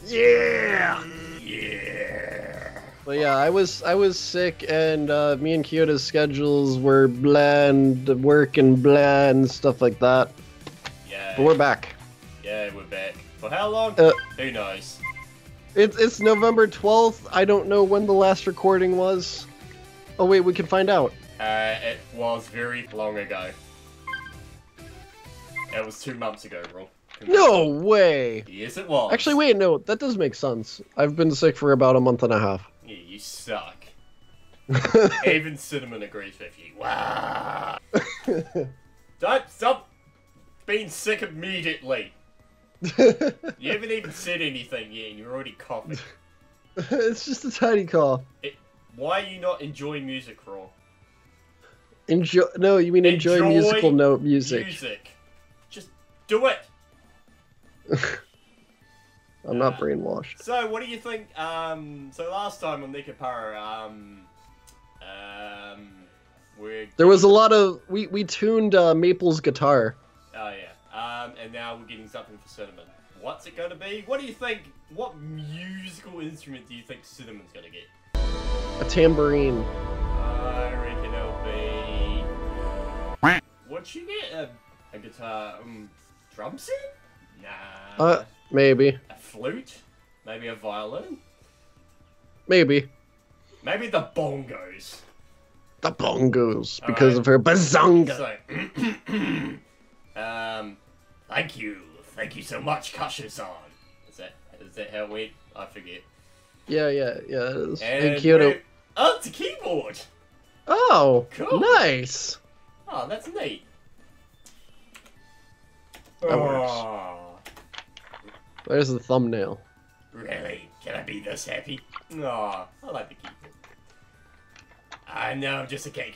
Yeah. Yeah. But yeah, I was sick, and me and Kyoto's schedules were bland, work and bland stuff like that. Yeah. But we're back. Yeah, we're back. For how long? Uh, Who knows? It's November 12th. I don't know when the last recording was. Oh wait, we can find out. It was very long ago. It was 2 months ago, bro. No way. Yes, it was. Actually, wait, no, that does make sense. I've been sick for about a month and a half. Yeah, you suck. Even Cinnamon agrees with you. Wow. Don't stop being sick immediately. You haven't even said anything yet, and you're already coughing. It's just a tiny cough. Why are you not enjoying music, Raw? Enjoy? No, you mean enjoy musical note music. Just do it. I'm not brainwashed. So, what do you think? So last time on Nekapara, there was a lot of we tuned Maple's guitar. Oh yeah. And now we're getting something for Cinnamon. What's it going to be? What do you think? What musical instrument do you think Cinnamon's going to get? A tambourine. I reckon it'll be. What'd she get? A guitar? Drum set? Nah. Maybe. A flute? Maybe a violin? Maybe. Maybe the bongos. The bongos, because of her bazonga. So, thank you so much, Kasha-san. Is that how it went? I forget. Yeah, it is. And Kyoto. Oh, it's a keyboard. Oh, cool. Nice. Oh, that's neat. That works. There's the thumbnail. Really? Can I be this happy? Aw, I like the keyboard. I know, I'm just a cake.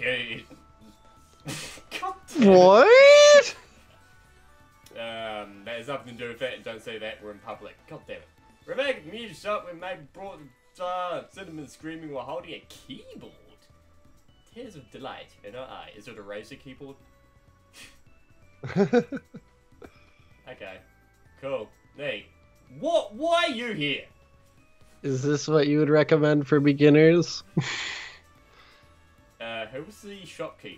God damn it. What? That has nothing to do with that. Don't say that. We're in public. God damn it. Rebecca, the music shop when Maybe brought Cinnamon screaming while holding a keyboard. Tears of delight in her eye. Is it a Razer keyboard? Okay. Cool. Hey. What? Why are you here? Is this what you would recommend for beginners? Who's the shopkeep?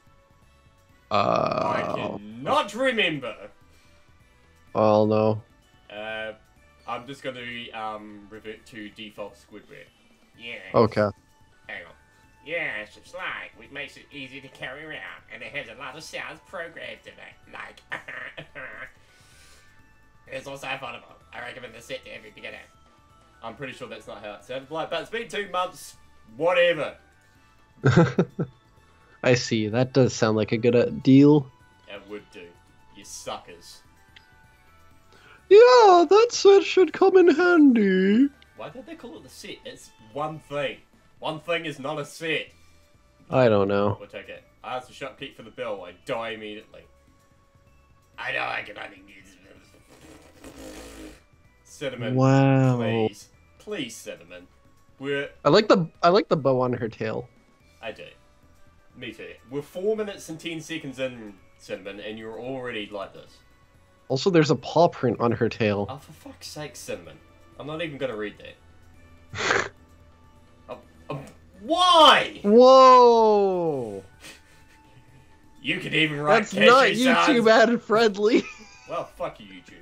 I I cannot remember. Oh no. I'm just gonna revert to default Squidward. Yeah. Okay. Hang on. Yeah, it's like it makes it easy to carry around, and it has a lot of sounds programmed in it, like. It's also affordable. I recommend the set to every beginner. I'm pretty sure that's not how it sounded like, but it's been 2 months. Whatever. I see. That does sound like a good deal. It would do. You suckers. Yeah, that set should come in handy. Why did they call it the set? It's one thing. One thing is not a set. I don't know. We'll take it. I asked the shopkeep for the bill. I die immediately. I know I can only use Cinnamon. Wow. Please. Please, Cinnamon. I like the bow on her tail. I do. Me too. We're 4 minutes and 10 seconds in, Cinnamon, and you're already like this. Also, there's a paw print on her tail. Oh, for fuck's sake, Cinnamon. I'm not even gonna read that. Why? Whoa! You could even write That's not YouTube ad friendly. Well, fuck you, YouTube.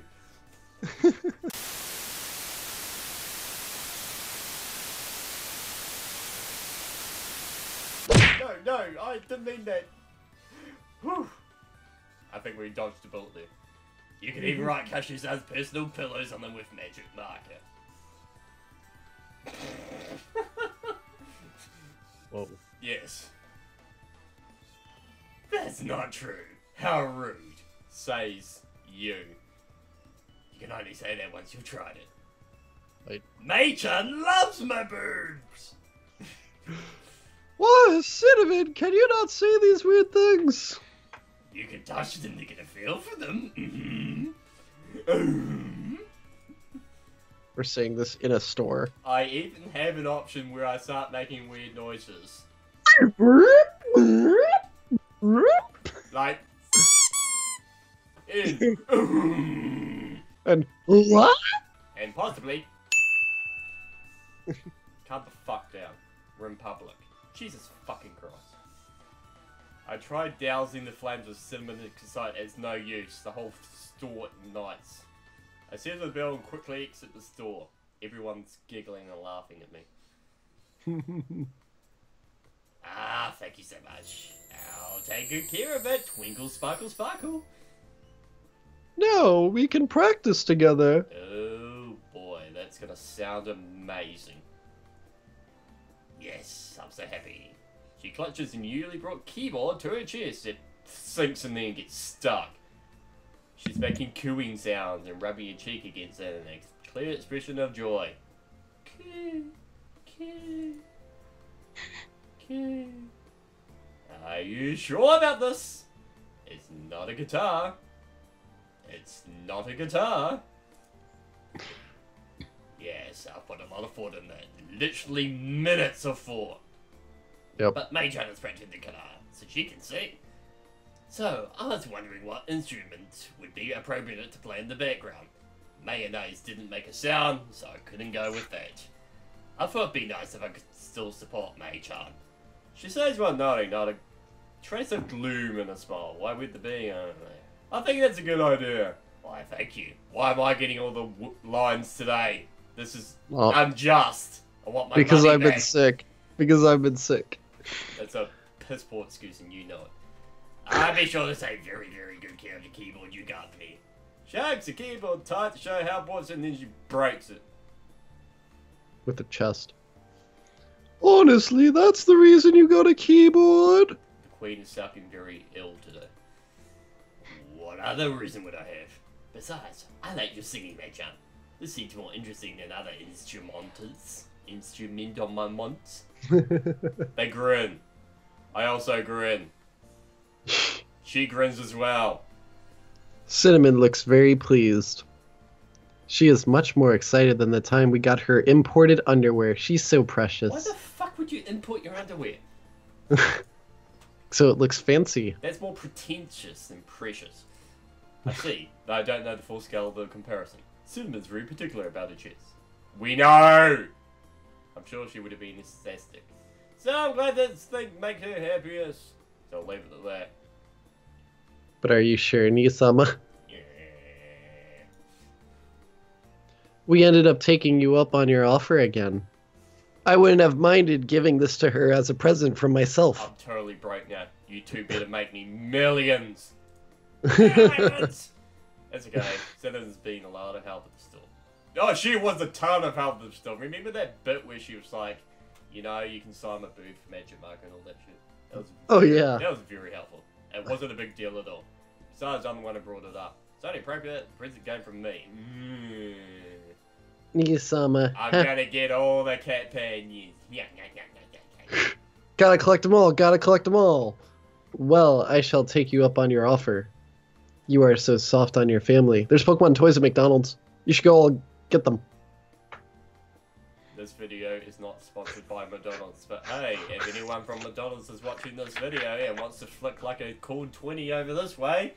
No, I didn't mean that. Whew. I think we dodged a bullet there. You can even write Cashew-san's personal pillows on them with magic marker. Whoa. Yes. That's not true. How rude, says you. You can only say that once you've tried it. Wait. Mei-chan loves my boobs! What? Cinnamon, can you not say these weird things? You can touch them to get a feel for them. We're saying this in a store. I even have an option where I start making weird noises. Like... And what? And possibly... Calm the fuck down. We're in public. Jesus fucking Christ. I tried dousing the flames with cinnamon excited. It's no use. The whole store ignites. I seal the bell and quickly exit the store. Everyone's giggling and laughing at me. Ah, thank you so much. I'll take good care of it. Twinkle, sparkle, sparkle. No, we can practice together. Oh boy, that's gonna sound amazing. Yes, I'm so happy. She clutches a newly brought keyboard to her chest. It sinks in there and gets stuck. She's making cooing sounds and rubbing her cheek against it in a clear expression of joy. Coo, coo, coo. Are you sure about this? It's not a guitar. It's not a guitar. Yes, I'll put a lot of thought in that. Literally minutes of thought. Yep. But Mei-chan has printed the guitar, so she can sing. So, I was wondering what instrument would be appropriate to play in the background. Mayonnaise didn't make a sound, so I couldn't go with that. I thought it'd be nice if I could still support Mei-chan. She says while nodding, not a trace of gloom in a smile. Why would there be? I don't know. I think that's a good idea. Why, thank you. Why am I getting all the lines today? This is unjust. I want my because money I've back. been sick. Because I've been sick. That's a piss poor excuse and you know it. I'll be sure to take very, very good care of the keyboard you got me. Shakes the keyboard tight to show how it works and then she breaks it. With the chest. Honestly, that's the reason you got a keyboard? The Queen is sounding very ill today. What other reason would I have? Besides, I like your singing, Mei-chan. This seems more interesting than other instrumentals. Instrumentalments. They grin. I also grin. She grins as well. Cinnamon looks very pleased. She is much more excited than the time we got her imported underwear. She's so precious. Why the fuck would you import your underwear? So it looks fancy. That's more pretentious than precious. I see, though I don't know the full scale of the comparison. Cinnamon's very particular about her chest. We know! I'm sure she would have been ecstatic. So I'm glad this thing makes her happiest. So I'll leave it at that. But are you sure, Nisama? Yeah. We ended up taking you up on your offer again. I wouldn't have minded giving this to her as a present from myself. I'm totally broke now. You two better make me millions. Millions! That's okay. Cinnamon's been a lot of help at the store. Oh, she was a ton of help at the store. Remember that bit where she was like, you know, you can sign my booth for Magic Market and all that shit? That was Yeah. That was very helpful. It wasn't a big deal at all. Besides, I'm the one who brought it up. It's only appropriate. The present came from me. Nisama. I'm gonna get all the cat panions. Gotta collect them all. Gotta collect them all. Well, I shall take you up on your offer. You are so soft on your family. There's Pokemon toys at McDonald's. You should go all get them. This video is not sponsored by McDonald's, but hey, if anyone from McDonald's is watching this video and wants to flick like a cool 20 over this way,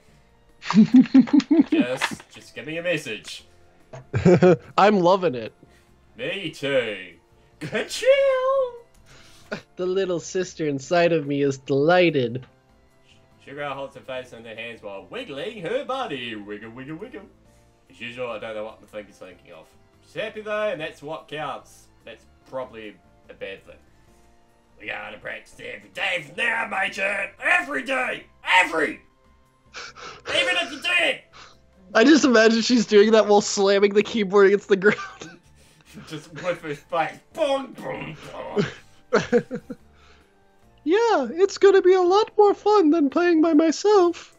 just give me a message. I'm loving it. Me too. Good chill. The little sister inside of me is delighted. Sugar holds her face in her hands while wiggling her body. Wiggle, wiggle, wiggle. As usual, I don't know what the thing is thinking of. She's happy though, and that's what counts. That's probably a bad thing. We gotta practice every day from now, Mei-chan. Every day! Even if you're dead! I just imagine she's doing that while slamming the keyboard against the ground. Just with her face. Boom, boom, boom. Yeah, it's gonna be a lot more fun than playing by myself.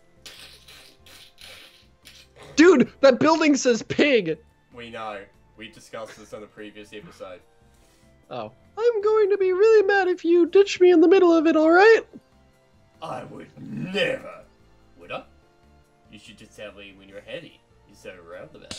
Dude, that building says pig! We know. We discussed this on the previous episode. Oh. I'm going to be really mad if you ditch me in the middle of it, alright? I would never. Would I? You should just tell me when you're happy. You're so roundabout.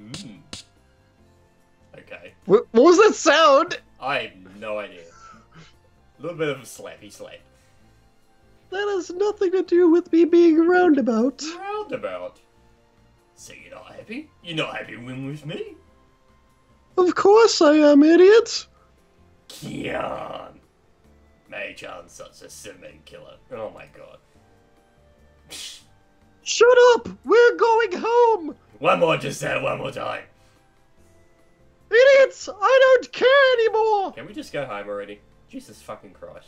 Okay. What was that sound? I have no idea. A little bit of a slappy slap. That has nothing to do with me being roundabout. Roundabout? So you're not happy? You're not happy when with me? Of course I am, idiot! Kian! Mei-chan's such a cinnamon killer. Oh my god. Shut up! We're going home! Just say it one more time. Idiots! I don't care anymore! Can we just go home already? Jesus fucking Christ.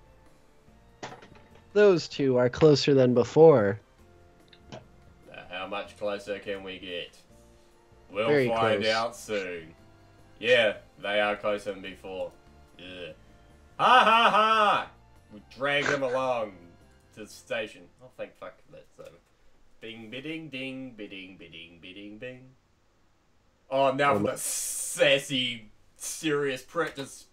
Those two are closer than before. How much closer can we get? We'll Very find close. out soon. Yeah, they are closer than before. Yeah. Ha ha ha! We drag them along to the station. Oh, thank fuck that's over. Bing bidding ding bidding bidding bidding bing. Oh, now for the sassy, serious practice.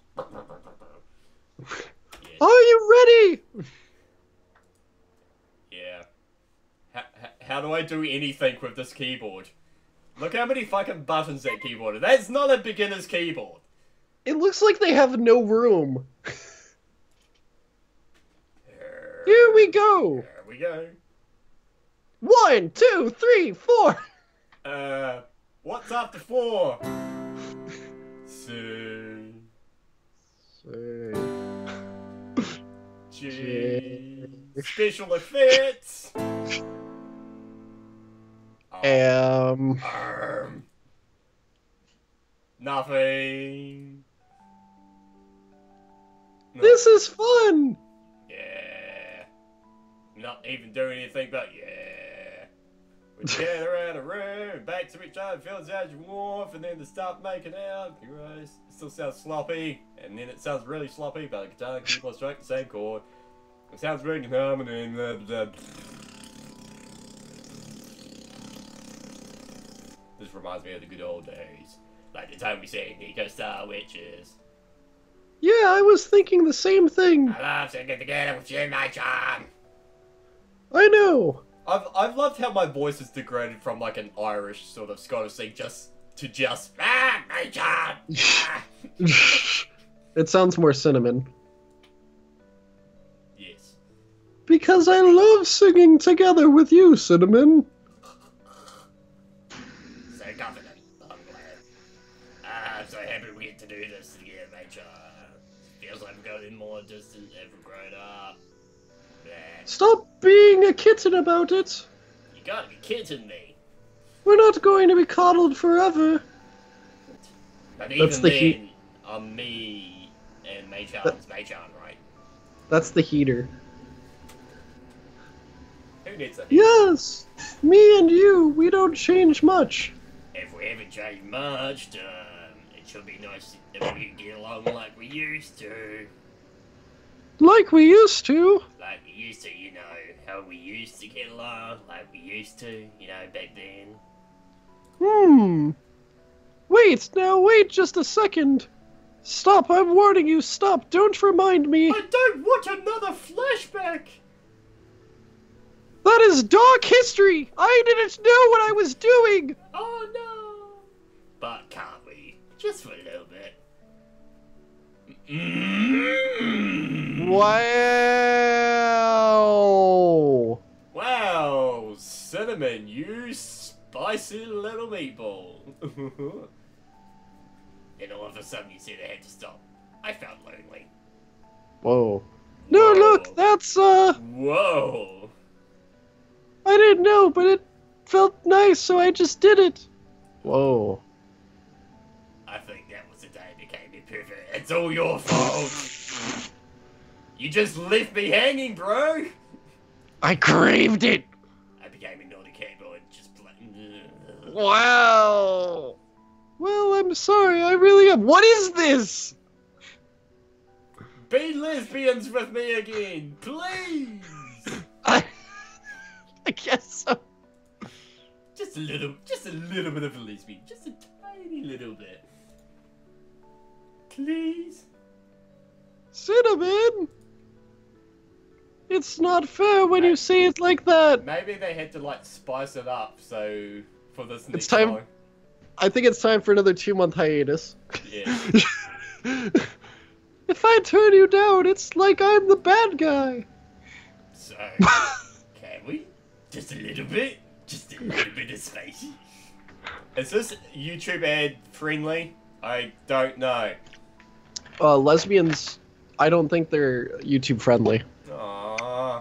Yeah. Are you ready? Yeah. How do I do anything with this keyboard? Look how many fucking buttons that keyboard is. That's not a beginner's keyboard. It looks like they have no room. Here we go. Here we go. 1, 2, 3, 4. What's after 4? C. G. Special effects. Nothing. No. This is fun. Yeah. Not even doing anything but yeah. We get around a room, back to each other, feels as you warmth, and then to start making out. Gross. It still sounds sloppy, and then it sounds really sloppy, but the guitar and keyboard strike the same chord. It sounds really calm, and then blah, blah, blah. This reminds me of the good old days. Like the time we sang Eco Star Witches. Yeah, I was thinking the same thing. I love singing together with you, my John. I know. I've loved how my voice has degraded from like an Irish sort of Scottish thing to my John. It sounds more cinnamon. Yes. Because I love singing together with you, Cinnamon. So confident. I'm glad. I'm so happy we get to do this together, mate. Feels like we've gotten more distant ever grown up. Yeah. Stop being a kitten about it. You gotta be kidding me. We're not going to be coddled forever. But That's even the then, heat. I'm me and Mei-chan's Mei-chan, right? That's the heater. Who needs a heat? Yes, me and you, we don't change much. If we haven't changed much, it should be nice if we could get along like we used to. Like we used to. Like we used to, you know, how we used to get along, like we used to, you know, back then. Wait just a second. Stop, I'm warning you, stop, don't remind me. I don't want another flashback! That is dark history! I didn't know what I was doing! Oh no! But can't we? Just for a little bit. Wow! Wow, Cinnamon, you spicy little meatball. And all of a sudden you said I had to stop. I felt lonely. Whoa. No, Whoa. look, that's, Whoa! I didn't know, but it felt nice, so I just did it. Whoa. I think that was the day I became imperfect. It's all your fault. You just left me hanging, bro. I craved it! I became a naughty keyboard, just Wow! Well, I'm sorry, I really am. What is this? Be lesbians with me again, please. I guess so. Just a little bit of a lesbian, just a tiny little bit. Please. Cinnamon! It's not fair when you say it like that. Maybe they had to like spice it up, so for this next time- time. I think it's time for another 2-month hiatus. Yeah. If I turn you down, it's like I'm the bad guy. So, can we? Just a little bit? Just a little bit of spicy? Is this YouTube ad friendly? I don't know. Lesbians, I don't think they're YouTube friendly. Aww.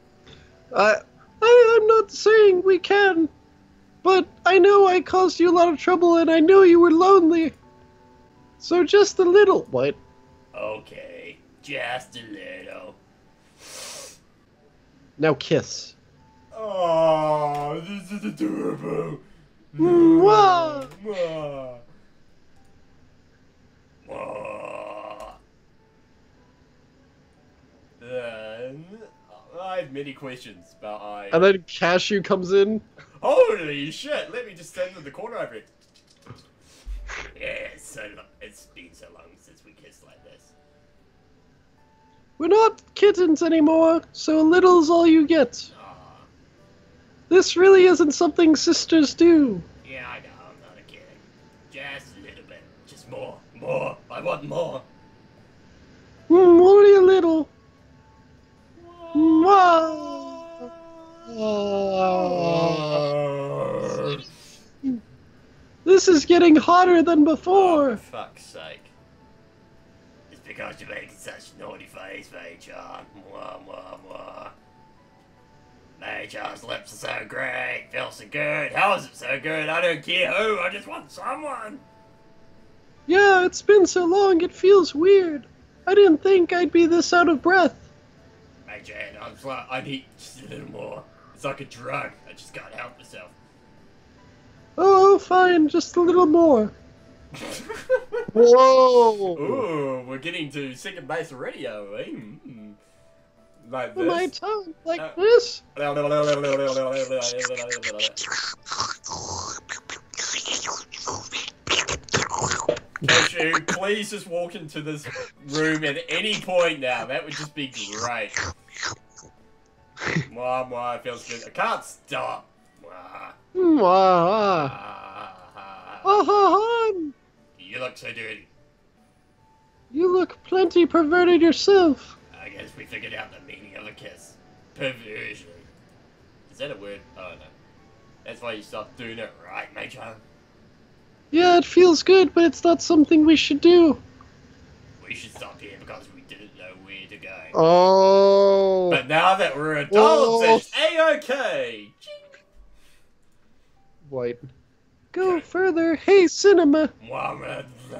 I'm not saying we can, but I know I caused you a lot of trouble and I know you were lonely. So just a little. What? Okay, just a little. Now kiss. Oh, this is adorable. Mwah! Mwah. Mwah. I have many questions, but And then Cashew comes in. Holy shit! Let me just stand in the corner over it. Yeah, it's been so long since we kissed like this. We're not kittens anymore, so a little's all you get. Aw. This really isn't something sisters do. Yeah, I know, I'm not a kid. Just a little bit. Just more. More. I want more. Only a little. Mwah! This is getting hotter than Oh, before. for fuck's sake. It's because you're making such a naughty face, Mei-chan. Mwah, mwah, mwah. Mei-chan's lips are so great. Feels so good. How is it so good? I don't care who. I just want someone. Yeah, it's been so long, it feels weird. I didn't think I'd be this out of breath. Mei-chan, I need just a little more. It's like a drug. I just can't help myself. Oh, fine, just a little more. Whoa! Ooh, we're getting to second base already, are we? Like this. My tongue, like this? Cashew, please just walk into this room at any point now. That would just be great. Mwah, mwah, it feels good. I can't stop. Mwah. Mwah. Ah, Ah, you look so dirty. you look plenty perverted yourself. I guess we figured out the meaning of a kiss. Perversion. Is that a word? Oh no. That's why you stopped doing it, right, Mei-chan? Yeah, it feels good, but it's not something we should do. We should stop here because we didn't know where to go. Oh. But now that we're adults, it's A-OK! White. Go further. Hey, cinema. Mwah, blah, blah,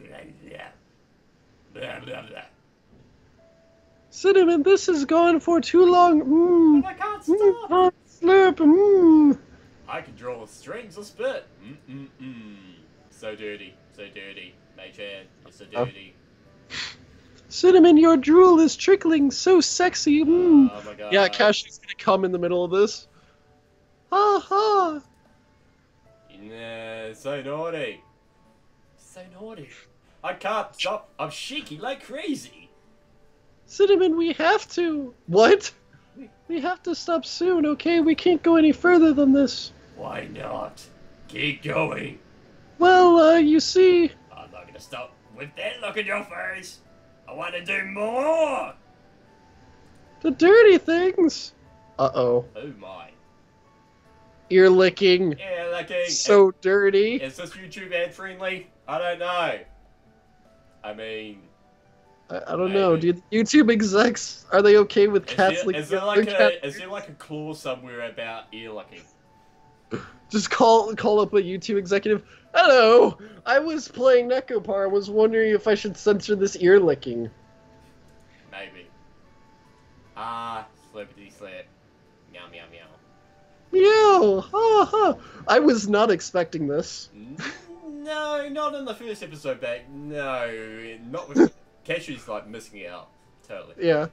blah, blah, blah. Cinnamon, this has gone for too long. But I can't stop! Hot slurp. I can draw strings or spit. So dirty, so dirty. Mei-chan, you're so dirty. Cinnamon, your drool is trickling so sexy. Oh my god. Yeah, Cashew's gonna come in the middle of this. Ha ha. Nah, so naughty. So naughty. I can't stop. I'm shaking like crazy. Cinnamon, we have to. What? We have to stop soon, okay? We can't go any further than this. Why not? Keep going. Well, you see... I'm not gonna stop with that look in your face. I want to do more. The dirty things. Uh-oh. Oh my. Ear licking. Yeah, like So dirty. Is this YouTube ad friendly? I don't know. I mean, I don't know. Do YouTube execs, are they okay with cats licking? is there like a clause somewhere about ear licking? Just call up a YouTube executive. Hello, I was playing Necopar. I was wondering if I should censor this ear licking. Maybe. Ah, slurpity slip. Meow meow meow. Meow! Ha ha! I was not expecting this. No, not in the first episode back. No, not with Cashew's like missing out. Totally. Yeah.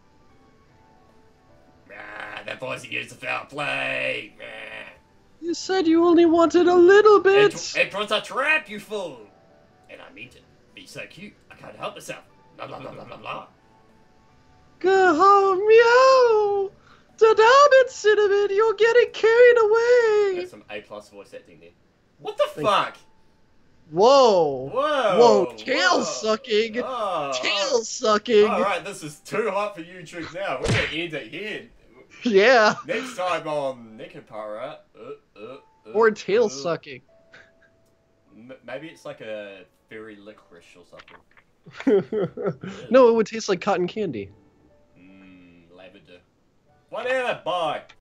Ah, that voice used to foul play. Ah. You said you only wanted a little bit. It was a trap, you fool. And I mean it. Be so cute. I can't help myself. Blah blah blah blah blah blah. Go meow! Da-da-bit, Cinnamon, you're getting carried away! That's some A+ voice acting there. What the fuck? Whoa! Whoa! Whoa, tail sucking! Oh, Tail sucking! Alright, this is too hot for YouTube now. We're gonna end it here. Yeah! Next time on Nekopara. Or tail sucking. Maybe it's like a fairy licorice or something. No, it would taste like cotton candy. Lavender. Whatever, bye.